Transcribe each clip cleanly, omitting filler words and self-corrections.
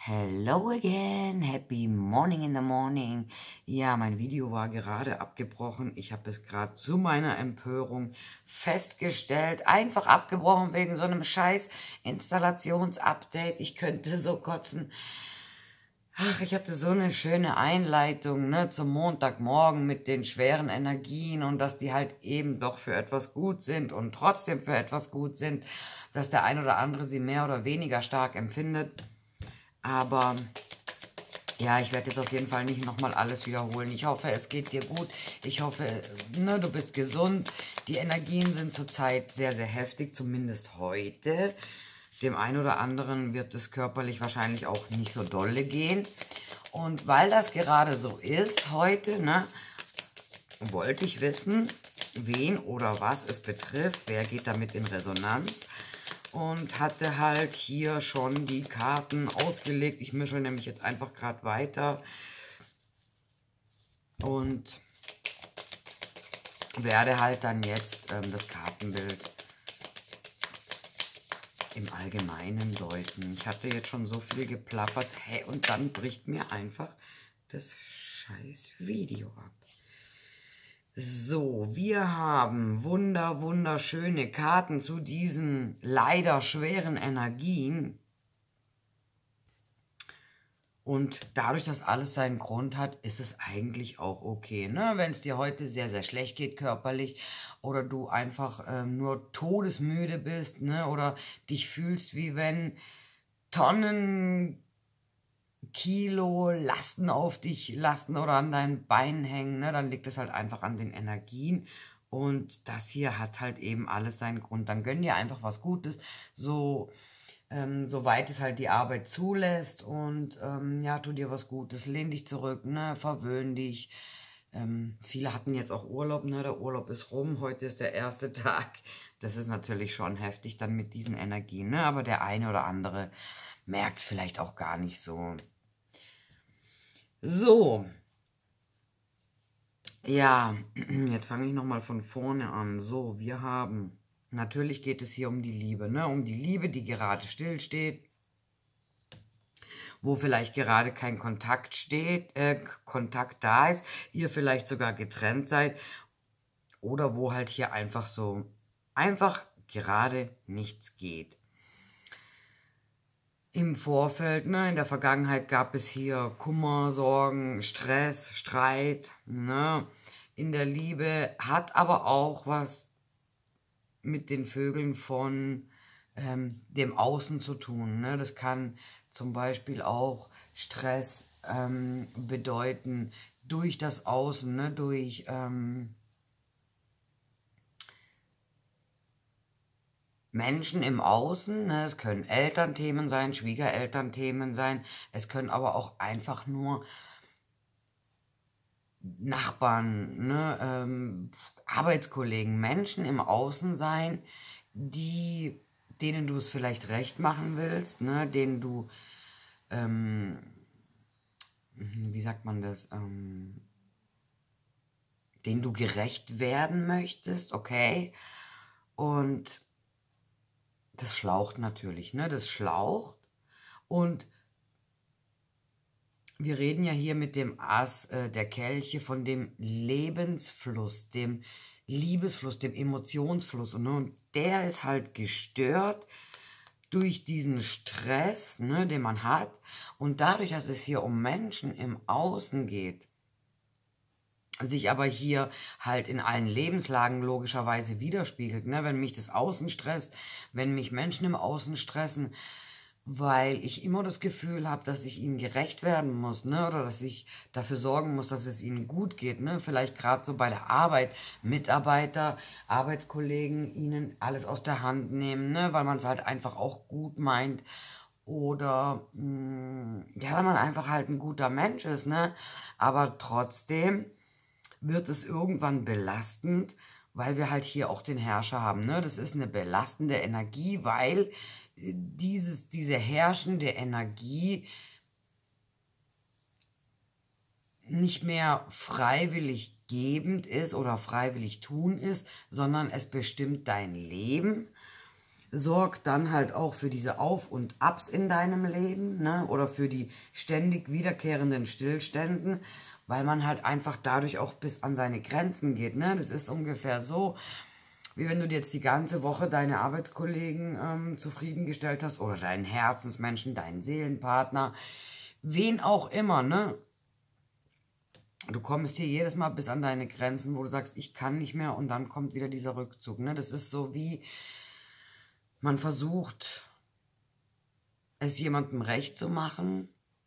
Hello again, happy morning in the morning. Ja, mein Video war gerade abgebrochen. Ich habe es gerade zu meiner Empörung festgestellt. Einfach abgebrochen wegen so einem scheiß Installationsupdate. Ich könnte so kotzen. Ach, ich hatte so eine schöne Einleitung, ne, zum Montagmorgen mit den schweren Energien und dass die halt eben doch für etwas gut sind und trotzdem für etwas gut sind, dass der ein oder andere sie mehr oder weniger stark empfindet. Aber ja, ich werde jetzt auf jeden Fall nicht nochmal alles wiederholen. Ich hoffe, es geht dir gut. Ich hoffe, ne, du bist gesund. Die Energien sind zurzeit sehr, sehr heftig, zumindest heute. Dem einen oder anderen wird es körperlich wahrscheinlich auch nicht so dolle gehen. Und weil das gerade so ist heute, ne, wollte ich wissen, wen oder was es betrifft. Wer geht damit in Resonanz? Und hatte halt hier schon die Karten ausgelegt. Ich mische nämlich jetzt einfach gerade weiter und werde halt dann jetzt das Kartenbild im Allgemeinen deuten. Ich hatte jetzt schon so viel geplappert. Hey, und dann bricht mir einfach das scheiß Video ab. So, wir haben wunderschöne Karten zu diesen leider schweren Energien. Und dadurch, dass alles seinen Grund hat, ist es eigentlich auch okay. Ne? Wenn es dir heute sehr, sehr schlecht geht körperlich oder du einfach nur todesmüde bist, ne? Oder dich fühlst, wie wenn Tonnen Kilo Lasten auf dich lasten oder an deinen Beinen hängen, ne, dann liegt es halt einfach an den Energien. Und das hier hat halt eben alles seinen Grund. Dann gönn dir einfach was Gutes, soweit es halt die Arbeit zulässt. Und ja, tu dir was Gutes, lehn dich zurück, ne, verwöhn dich. Viele hatten jetzt auch Urlaub, ne, der Urlaub ist rum, heute ist der erste Tag. Das ist natürlich schon heftig dann mit diesen Energien, ne, aber der eine oder andere merkt es vielleicht auch gar nicht so. So, ja, jetzt fange ich nochmal von vorne an. So, wir haben, natürlich geht es hier um die Liebe, ne? Um die Liebe, die gerade stillsteht, wo vielleicht gerade kein Kontakt da ist, ihr vielleicht sogar getrennt seid oder wo halt hier einfach gerade nichts geht. Im Vorfeld, ne, in der Vergangenheit gab es hier Kummer, Sorgen, Stress, Streit, ne. In der Liebe hat aber auch was mit den Vögeln von dem Außen zu tun, ne. Das kann zum Beispiel auch Stress bedeuten durch das Außen, ne, durch Menschen im Außen, ne? Es können Elternthemen sein, Schwiegerelternthemen sein, es können aber auch einfach nur Nachbarn, ne? Arbeitskollegen, Menschen im Außen sein, denen du es vielleicht recht machen willst, ne? Denen du, wie sagt man das, denen du gerecht werden möchtest, okay? Und das schlaucht natürlich, ne? Das schlaucht. Und wir reden ja hier mit dem Ass der Kelche von dem Lebensfluss, dem Liebesfluss, dem Emotionsfluss. Und der ist halt gestört durch diesen Stress, ne, den man hat. Und dadurch, dass es hier um Menschen im Außen geht, sich aber hier halt in allen Lebenslagen logischerweise widerspiegelt, ne? Wenn mich das Außen stresst, wenn mich Menschen im Außen stressen, weil ich immer das Gefühl habe, dass ich ihnen gerecht werden muss, ne? Oder dass ich dafür sorgen muss, dass es ihnen gut geht, ne? Vielleicht gerade so bei der Arbeit, Mitarbeiter, Arbeitskollegen ihnen alles aus der Hand nehmen, ne? Weil man es halt einfach auch gut meint. Oder ja, weil man einfach halt ein guter Mensch ist, ne? Aber trotzdem wird es irgendwann belastend, weil wir halt hier auch den Herrscher haben, ne? Das ist eine belastende Energie, weil diese herrschende Energie nicht mehr freiwillig gebend ist oder freiwillig tun ist, sondern es bestimmt dein Leben. sorgt dann halt auch für diese Auf- und Abs in deinem Leben, ne? Oder für die ständig wiederkehrenden Stillständen, weil man halt einfach dadurch auch bis an seine Grenzen geht, ne? Das ist ungefähr so, wie wenn du dir jetzt die ganze Woche deine Arbeitskollegen zufriedengestellt hast oder deinen Herzensmenschen, deinen Seelenpartner, wen auch immer, ne? Du kommst hier jedes Mal bis an deine Grenzen, wo du sagst, ich kann nicht mehr, und dann kommt wieder dieser Rückzug, ne? Das ist so, wie man versucht, es jemandem recht zu machen,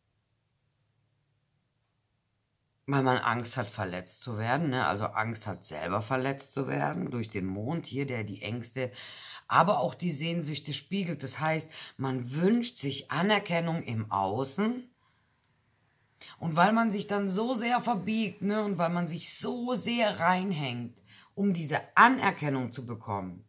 weil man Angst hat, verletzt zu werden, ne? Also Angst hat, selber verletzt zu werden durch den Mond hier, der die Ängste, aber auch die Sehnsüchte spiegelt. Das heißt, man wünscht sich Anerkennung im Außen, und weil man sich dann so sehr verbiegt, ne, und weil man sich so sehr reinhängt, um diese Anerkennung zu bekommen,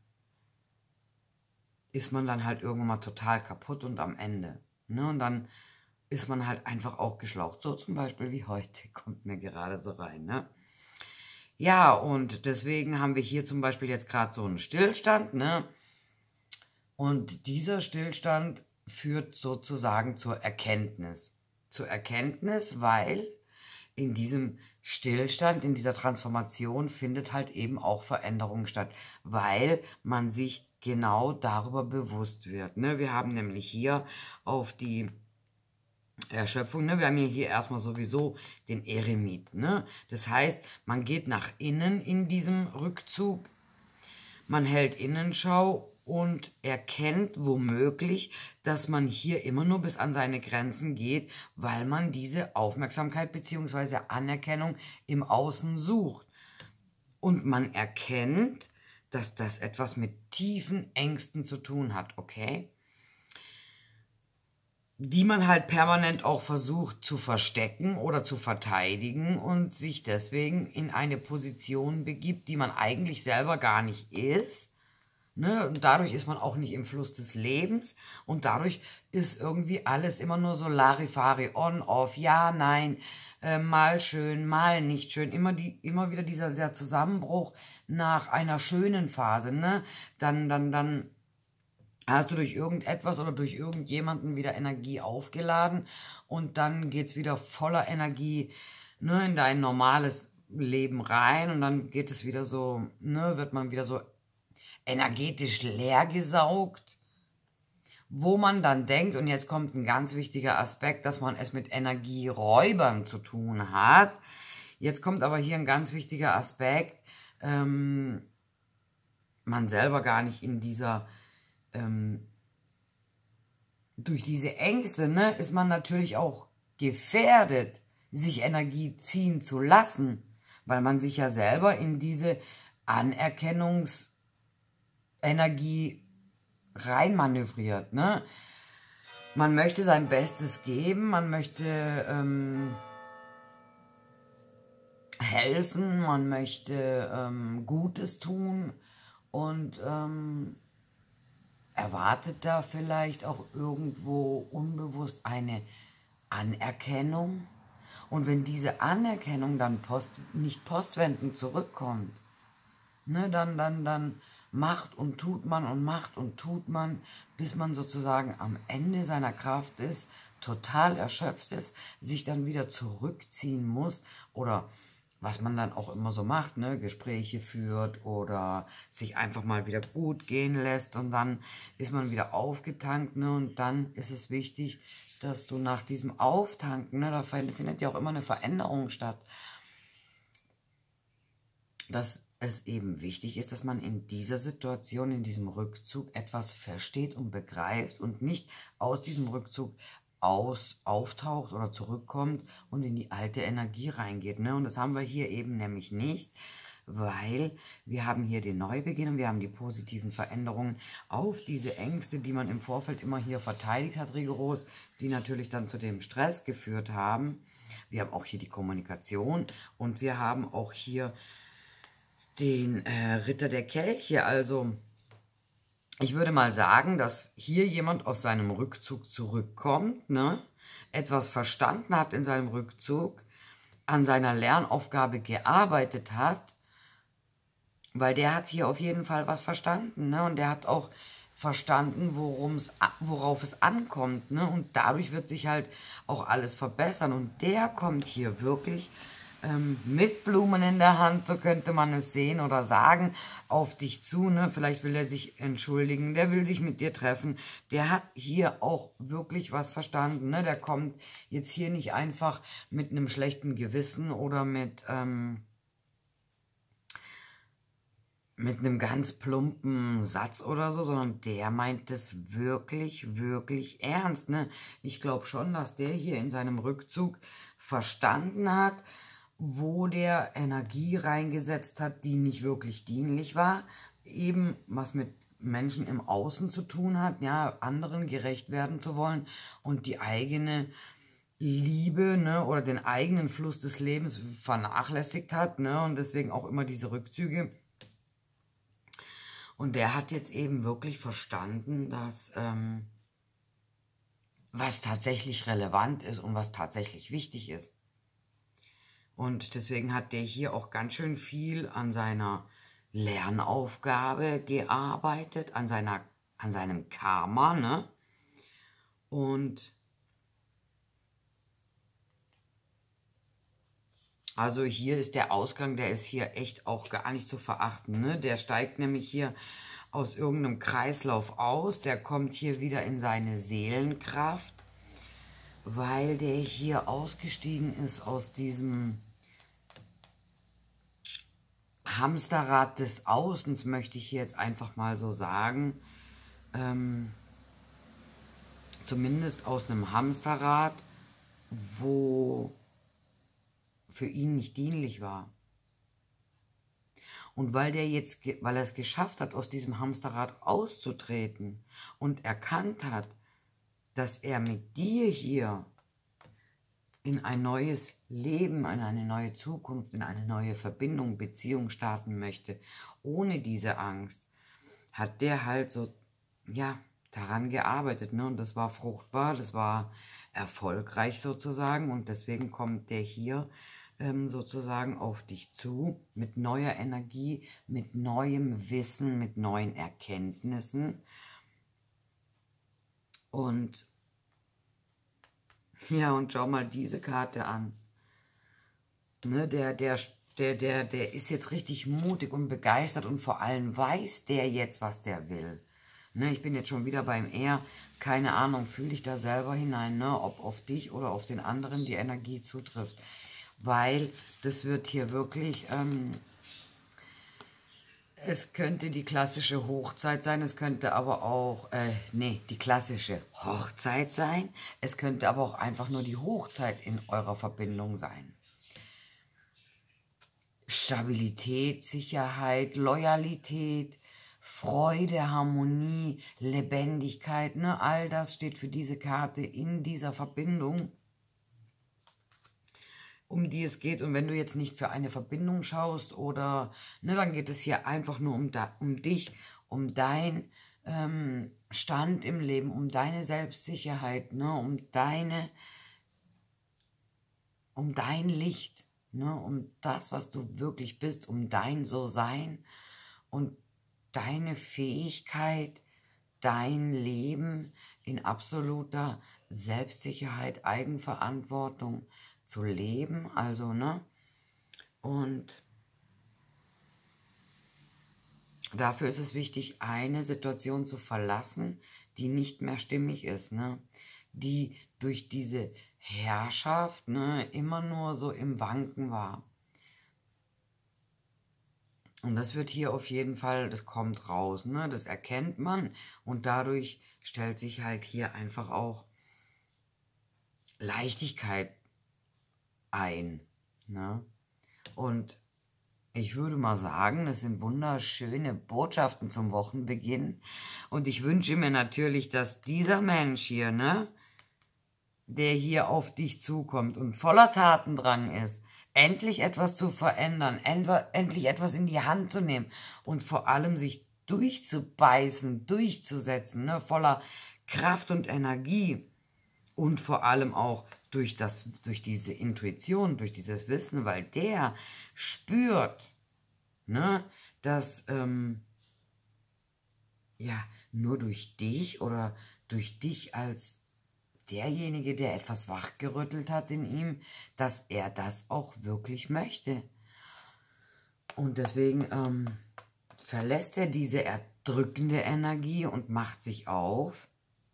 ist man dann halt irgendwann mal total kaputt und am Ende, ne? Und dann ist man halt einfach auch geschlaucht. So zum Beispiel wie heute, kommt mir gerade so rein, ne? Ja, und deswegen haben wir hier zum Beispiel jetzt gerade so einen Stillstand, ne? Und dieser Stillstand führt sozusagen zur Erkenntnis. Zur Erkenntnis, weil in diesem Stillstand, in dieser Transformation findet halt eben auch Veränderung statt, weil man sich genau darüber bewusst wird, ne? Wir haben nämlich hier auf die Erschöpfung, ne? Wir haben hier erstmal sowieso den Eremit, ne? Das heißt, man geht nach innen in diesem Rückzug, man hält Innenschau und erkennt womöglich, dass man hier immer nur bis an seine Grenzen geht, weil man diese Aufmerksamkeit bzw. Anerkennung im Außen sucht. Und man erkennt, dass das etwas mit tiefen Ängsten zu tun hat, okay? Die man halt permanent auch versucht zu verstecken oder zu verteidigen und sich deswegen in eine Position begibt, die man eigentlich selber gar nicht ist. Ne? Und dadurch ist man auch nicht im Fluss des Lebens, und dadurch ist irgendwie alles immer nur so Larifari, on, off, ja, nein, mal schön, mal nicht schön, immer wieder der Zusammenbruch nach einer schönen Phase, ne? Dann hast du durch irgendetwas oder durch irgendjemanden wieder Energie aufgeladen, und dann geht's wieder voller Energie, ne, in dein normales Leben rein, und dann geht es wieder so, ne, wird man wieder so energetisch leer gesaugt, wo man dann denkt, und jetzt kommt ein ganz wichtiger Aspekt, dass man es mit Energieräubern zu tun hat. Jetzt kommt aber hier ein ganz wichtiger Aspekt, man selber gar nicht in dieser, durch diese Ängste, ne, ist man natürlich auch gefährdet, sich Energie ziehen zu lassen, weil man sich ja selber in diese Anerkennungsenergie reinmanövriert, ne? Man möchte sein Bestes geben, man möchte helfen, man möchte Gutes tun und erwartet da vielleicht auch irgendwo unbewusst eine Anerkennung. Und wenn diese Anerkennung dann nicht postwendend zurückkommt, ne, dann macht und tut man und macht und tut man, bis man sozusagen am Ende seiner Kraft ist, total erschöpft ist, sich dann wieder zurückziehen muss, oder was man dann auch immer so macht, ne, Gespräche führt oder sich einfach mal wieder gut gehen lässt, und dann ist man wieder aufgetankt, ne, und dann ist es wichtig, dass du nach diesem Auftanken, ne, da findet ja auch immer eine Veränderung statt, dass es eben wichtig ist, dass man in dieser Situation, in diesem Rückzug etwas versteht und begreift und nicht aus diesem Rückzug auftaucht oder zurückkommt und in die alte Energie reingeht, ne? Und das haben wir hier eben nämlich nicht, weil wir haben hier den Neubeginn und wir haben die positiven Veränderungen auf diese Ängste, die man im Vorfeld immer hier verteidigt hat, rigoros, die natürlich dann zu dem Stress geführt haben. Wir haben auch hier die Kommunikation, und wir haben auch hier den Ritter der Kelche. Also ich würde mal sagen, dass hier jemand aus seinem Rückzug zurückkommt, ne? Etwas verstanden hat in seinem Rückzug, an seiner Lernaufgabe gearbeitet hat, weil der hat hier auf jeden Fall was verstanden, ne? Und der hat auch verstanden, worauf es ankommt, ne? Und dadurch wird sich halt auch alles verbessern. Und der kommt hier wirklich mit Blumen in der Hand, so könnte man es sehen oder sagen, auf dich zu, ne? Vielleicht will er sich entschuldigen, der will sich mit dir treffen, der hat hier auch wirklich was verstanden, ne? Der kommt jetzt hier nicht einfach mit einem schlechten Gewissen oder mit einem ganz plumpen Satz oder so, sondern der meint es wirklich, wirklich ernst, ne? Ich glaube schon, dass der hier in seinem Rückzug verstanden hat, wo der Energie reingesetzt hat, die nicht wirklich dienlich war, eben was mit Menschen im Außen zu tun hat, ja, anderen gerecht werden zu wollen und die eigene Liebe, ne, oder den eigenen Fluss des Lebens vernachlässigt hat, ne, und deswegen auch immer diese Rückzüge. Und der hat jetzt eben wirklich verstanden, dass was tatsächlich relevant ist und was tatsächlich wichtig ist. Und deswegen hat der hier auch ganz schön viel an seiner Lernaufgabe gearbeitet, an seinem Karma, ne? Und also hier ist der Ausgang, der ist hier echt auch gar nicht zu verachten, ne? Der steigt nämlich hier aus irgendeinem Kreislauf aus, der kommt hier wieder in seine Seelenkraft, weil der hier ausgestiegen ist aus diesem Hamsterrad des Außens, möchte ich hier jetzt einfach mal so sagen. Zumindest aus einem Hamsterrad, wo für ihn nicht dienlich war. Und weil er es geschafft hat, aus diesem Hamsterrad auszutreten und erkannt hat, dass er mit dir hier in ein neues Leben, in eine neue Zukunft, in eine neue Verbindung, Beziehung starten möchte, ohne diese Angst, hat der halt so, ja, daran gearbeitet, ne? Und das war fruchtbar, das war erfolgreich sozusagen und deswegen kommt der hier sozusagen auf dich zu mit neuer Energie, mit neuem Wissen, mit neuen Erkenntnissen und ja, und schau mal diese Karte an. Ne, der ist jetzt richtig mutig und begeistert und vor allem weiß der jetzt, was der will. Ne, ich bin jetzt schon wieder beim Er. Keine Ahnung, fühl dich da selber hinein, ne, ob auf dich oder auf den anderen die Energie zutrifft. Weil das wird hier wirklich, es könnte die klassische Hochzeit sein, es könnte aber auch, die klassische Hochzeit sein. Es könnte aber auch einfach nur die Hochzeit in eurer Verbindung sein. Stabilität, Sicherheit, Loyalität, Freude, Harmonie, Lebendigkeit, ne, all das steht für diese Karte in dieser Verbindung, um die es geht. Und wenn du jetzt nicht für eine Verbindung schaust oder, ne, dann geht es hier einfach nur um dich, um dein Stand im Leben, um deine Selbstsicherheit, ne, um dein Licht, ne, um das, was du wirklich bist, um dein So-Sein und deine Fähigkeit, dein Leben in absoluter Selbstsicherheit, Eigenverantwortung zu leben, also, ne, und dafür ist es wichtig, eine Situation zu verlassen, die nicht mehr stimmig ist, ne, die durch diese Herrschaft, ne, immer nur so im Wanken war. Und das wird hier auf jeden Fall, das kommt raus, ne, das erkennt man und dadurch stellt sich halt hier einfach auch Leichtigkeit ein, ne? Und ich würde mal sagen, das sind wunderschöne Botschaften zum Wochenbeginn. Und ich wünsche mir natürlich, dass dieser Mensch hier, ne, der hier auf dich zukommt und voller Tatendrang ist, endlich etwas zu verändern, endlich etwas in die Hand zu nehmen und vor allem sich durchzubeißen, durchzusetzen, ne, voller Kraft und Energie und vor allem auch durch diese Intuition, durch dieses Wissen, weil der spürt, ne, dass ja, nur durch dich oder durch dich als derjenige, der etwas wachgerüttelt hat in ihm, dass er das auch wirklich möchte. Und deswegen verlässt er diese erdrückende Energie und macht sich auf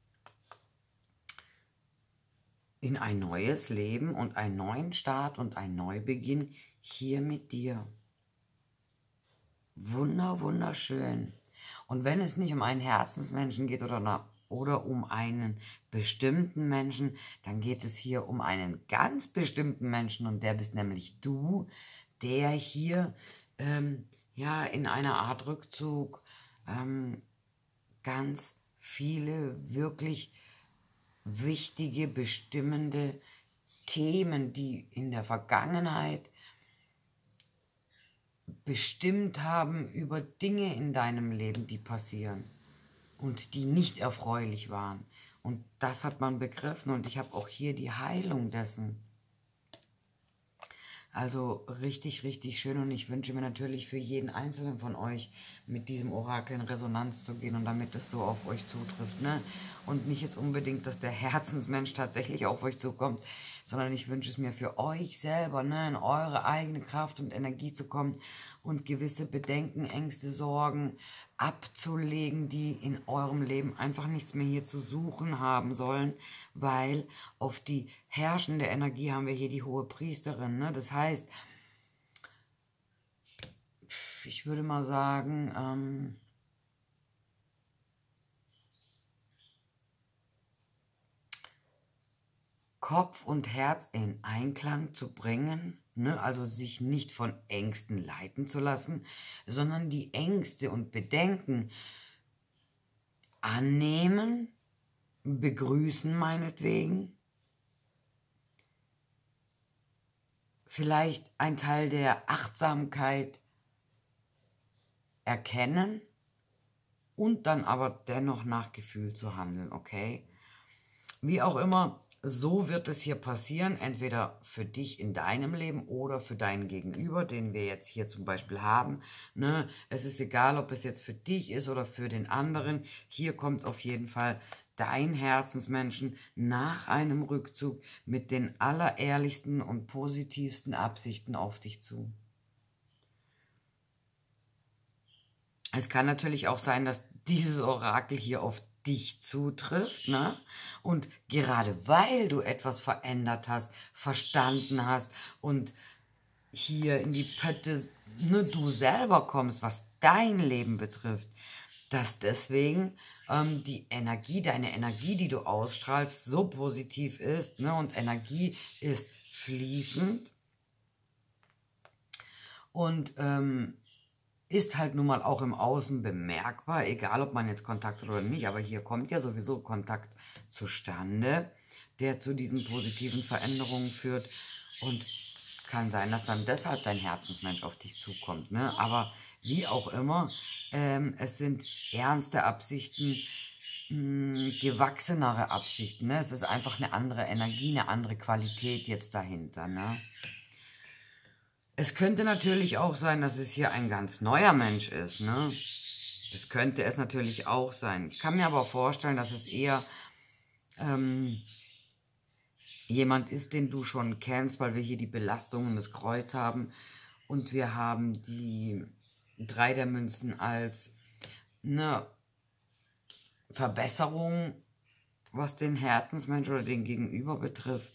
in ein neues Leben und einen neuen Start und einen Neubeginn hier mit dir. Wunderschön. Und wenn es nicht um einen Herzensmenschen geht oder um einen bestimmten Menschen, dann geht es hier um einen ganz bestimmten Menschen und der bist nämlich du, der hier ja in einer Art Rückzug ganz viele wirklich wichtige, bestimmende Themen, die in der Vergangenheit bestimmt haben über Dinge in deinem Leben, die passieren und die nicht erfreulich waren. Und das hat man begriffen und ich habe auch hier die Heilung dessen. Also richtig schön und ich wünsche mir natürlich für jeden Einzelnen von euch, mit diesem Orakel in Resonanz zu gehen und damit es so auf euch zutrifft, ne? Und nicht jetzt unbedingt, dass der Herzensmensch tatsächlich auf euch zukommt, sondern ich wünsche es mir für euch selber, ne? In eure eigene Kraft und Energie zu kommen und gewisse Bedenken, Ängste, Sorgen abzulegen, die in eurem Leben einfach nichts mehr hier zu suchen haben sollen, weil auf die herrschende Energie haben wir hier die hohe Priesterin, ne? Das heißt, ich würde mal sagen, Kopf und Herz in Einklang zu bringen, ne? Also sich nicht von Ängsten leiten zu lassen, sondern die Ängste und Bedenken annehmen, begrüßen meinetwegen, vielleicht ein Teil der Achtsamkeit erkennen und dann aber dennoch nach Gefühl zu handeln, okay? Wie auch immer, so wird es hier passieren, entweder für dich in deinem Leben oder für deinen Gegenüber, den wir jetzt hier zum Beispiel haben. Ne? Es ist egal, ob es jetzt für dich ist oder für den anderen. Hier kommt auf jeden Fall dein Herzensmenschen nach einem Rückzug mit den allerehrlichsten und positivsten Absichten auf dich zu. Es kann natürlich auch sein, dass dieses Orakel hier auf dich zutrifft, ne? Und gerade weil du etwas verändert hast, verstanden hast und hier in die Pötte, ne, du selber kommst, was dein Leben betrifft, dass deswegen die Energie, deine Energie, die du ausstrahlst, so positiv ist, ne? Und Energie ist fließend und ist halt nun mal auch im Außen bemerkbar, egal ob man jetzt Kontakt hat oder nicht, aber hier kommt ja sowieso Kontakt zustande, der zu diesen positiven Veränderungen führt und kann sein, dass dann deshalb dein Herzensmensch auf dich zukommt, ne? Aber wie auch immer, es sind ernste Absichten, gewachsenere Absichten, ne? Es ist einfach eine andere Energie, eine andere Qualität jetzt dahinter, ne? Es könnte natürlich auch sein, dass es hier ein ganz neuer Mensch ist, ne? Das könnte es natürlich auch sein. Ich kann mir aber vorstellen, dass es eher jemand ist, den du schon kennst, weil wir hier die Belastungen des Kreuz haben und wir haben die 3 der Münzen als eine Verbesserung, was den Herzensmensch oder den Gegenüber betrifft.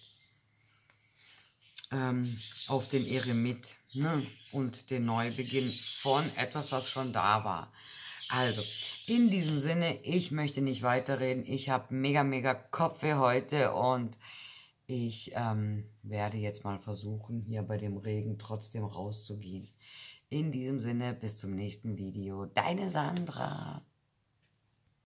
Auf den Eremit, ne? Und den Neubeginn von etwas, was schon da war. Also, in diesem Sinne, ich möchte nicht weiterreden. Ich habe mega Kopfweh heute und ich werde jetzt mal versuchen, hier bei dem Regen trotzdem rauszugehen. In diesem Sinne, bis zum nächsten Video. Deine Sandra.